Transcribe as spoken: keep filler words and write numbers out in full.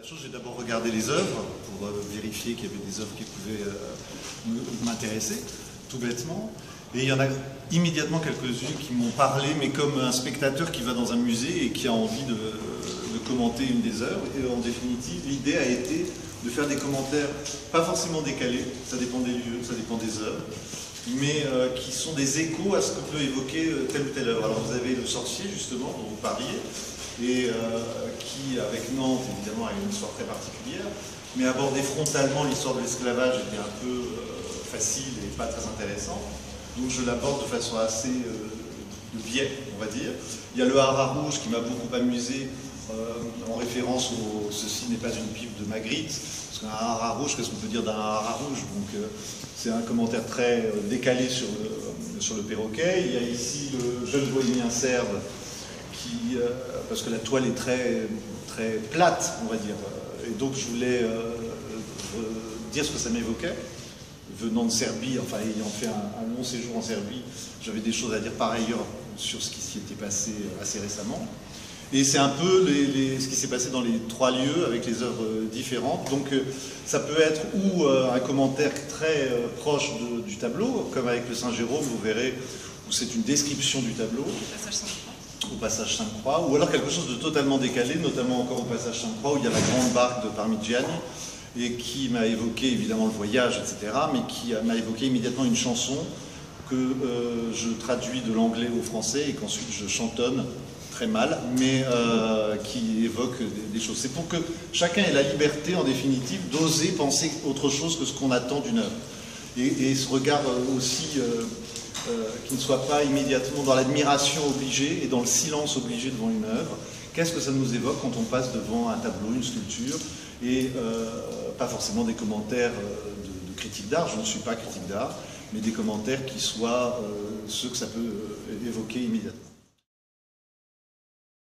La chose, j'ai d'abord regardé les œuvres pour euh, vérifier qu'il y avait des œuvres qui pouvaient euh, m'intéresser, tout bêtement. Et il y en a immédiatement quelques-unes qui m'ont parlé, mais comme un spectateur qui va dans un musée et qui a envie de, de commenter une des œuvres. Et en définitive, l'idée a été de faire des commentaires, pas forcément décalés, ça dépend des lieux, ça dépend des œuvres, mais euh, qui sont des échos à ce que peut évoquer euh, telle ou telle œuvre. Alors vous avez Le Sorcier, justement, dont vous parliez, et euh, qui, avec Nantes, évidemment, a une histoire très particulière, mais aborder frontalement l'histoire de l'esclavage était un peu euh, facile et pas très intéressant. Donc je l'aborde de façon assez euh, de biais, on va dire. Il y a Le Haras rouge qui m'a beaucoup amusé, euh, en référence au « Ceci n'est pas une pipe de Magritte », parce qu'un haras rouge, qu'est-ce qu'on peut dire d'un haras rouge? Donc euh, c'est un commentaire très euh, décalé sur le, euh, sur le perroquet. Il y a ici le jeune bohémien serbe, qui, euh, parce que la toile est très, très plate, on va dire. Et donc je voulais euh, euh, dire ce que ça m'évoquait. Venant de Serbie, enfin ayant fait un, un long séjour en Serbie, j'avais des choses à dire par ailleurs sur ce qui s'y était passé assez récemment. Et c'est un peu les, les, ce qui s'est passé dans les trois lieux avec les œuvres différentes. Donc euh, ça peut être ou euh, un commentaire très euh, proche de, du tableau, comme avec le Saint-Jérôme, vous verrez, où c'est une description du tableau. Au passage Sainte-Croix, ou alors quelque chose de totalement décalé, notamment encore au passage Sainte-Croix, où il y a la grande barque de Parmigiani, et qui m'a évoqué évidemment le voyage, et cetera, mais qui m'a évoqué immédiatement une chanson que euh, je traduis de l'anglais au français et qu'ensuite je chantonne très mal, mais euh, qui évoque des, des choses. C'est pour que chacun ait la liberté, en définitive, d'oser penser autre chose que ce qu'on attend d'une œuvre. Et, et ce regard aussi, euh, euh, qui ne soit pas immédiatement dans l'admiration obligée et dans le silence obligé devant une œuvre. Qu'est-ce que ça nous évoque quand on passe devant un tableau, une sculpture, et euh, pas forcément des commentaires de, de critique d'art, je ne suis pas critique d'art, mais des commentaires qui soient euh, ceux que ça peut euh, évoquer immédiatement.